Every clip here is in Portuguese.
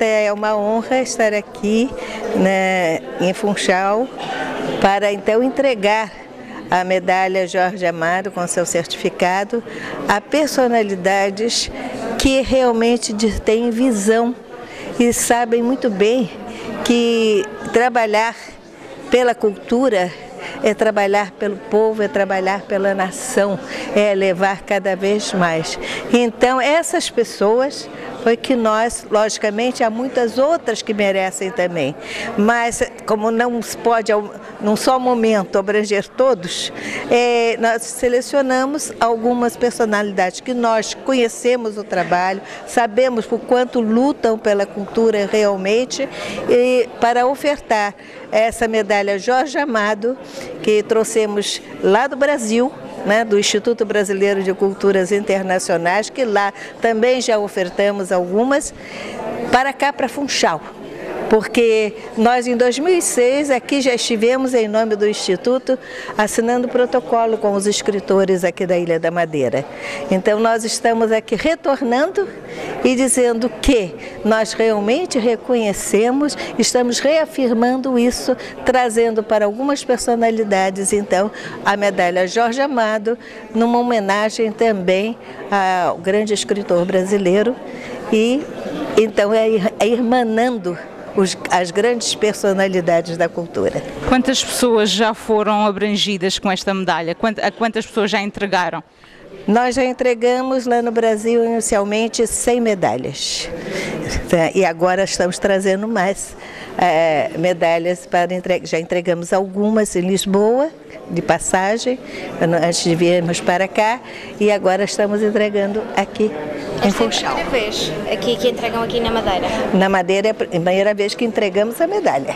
Esta é uma honra estar aqui, né, em Funchal para então entregar a medalha Jorge Amado com seu certificado a personalidades que realmente têm visão e sabem muito bem que trabalhar pela cultura é trabalhar pelo povo, é trabalhar pela nação, é levar cada vez mais. Então, essas pessoas foi que nós, logicamente, há muitas outras que merecem também, mas como não se pode, num só momento, abranger todos, nós selecionamos algumas personalidades que nós conhecemos o trabalho, sabemos por quanto lutam pela cultura realmente, e para ofertar essa medalha Jorge Amado, que trouxemos lá do Brasil, né, do Instituto Brasileiro de Culturas Internacionais, que lá também já ofertamos algumas, para cá, para Funchal. Porque nós em 2006 aqui já estivemos em nome do Instituto assinando protocolo com os escritores aqui da Ilha da Madeira. Então nós estamos aqui retornando e dizendo que nós realmente reconhecemos, estamos reafirmando isso, trazendo para algumas personalidades então a medalha Jorge Amado, numa homenagem também ao grande escritor brasileiro e então é irmanando as grandes personalidades da cultura. Quantas pessoas já foram abrangidas com esta medalha? A quantas pessoas já entregaram? Nós já entregamos lá no Brasil inicialmente 100 medalhas e agora estamos trazendo mais medalhas para entregar. Já entregamos algumas em Lisboa, de passagem, antes de virmos para cá, e agora estamos entregando aqui em Funchal. É a primeira vez que entregam aqui na Madeira? Na Madeira é a primeira vez que entregamos a medalha.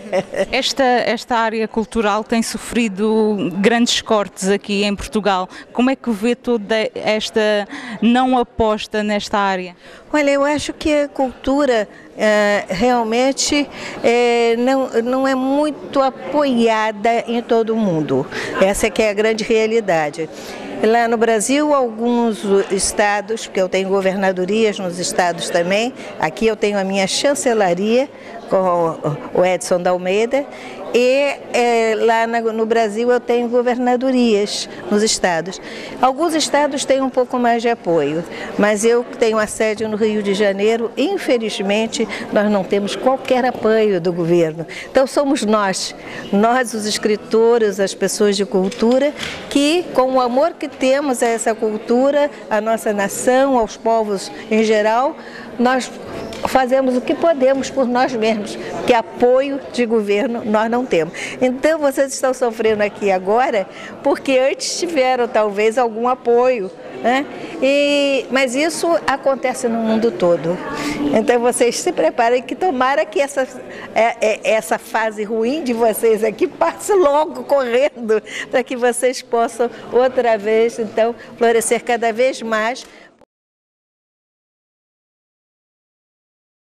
Esta área cultural tem sofrido grandes cortes aqui em Portugal. Como é que vê toda esta não aposta nesta área? Olha, eu acho que a cultura realmente não é muito apoiada em todo o mundo. Essa é que é a grande realidade. Lá no Brasil, alguns estados, porque eu tenho governadorias nos estados também, aqui eu tenho a minha chancelaria com o Edson da Almeida, e lá no Brasil eu tenho governadorias nos estados. Alguns estados têm um pouco mais de apoio, mas eu tenho a sede no Rio de Janeiro, infelizmente nós não temos qualquer apoio do governo. Então somos nós os escritores, as pessoas de cultura, que com o amor que temos a essa cultura, a nossa nação, aos povos em geral, nós fazemos o que podemos por nós mesmos, que apoio de governo nós não temos. Então vocês estão sofrendo aqui agora porque antes tiveram talvez algum apoio, né? Mas isso acontece no mundo todo. Então vocês se preparem que tomara que essa fase ruim de vocês aqui passe logo correndo, para que vocês possam outra vez então florescer cada vez mais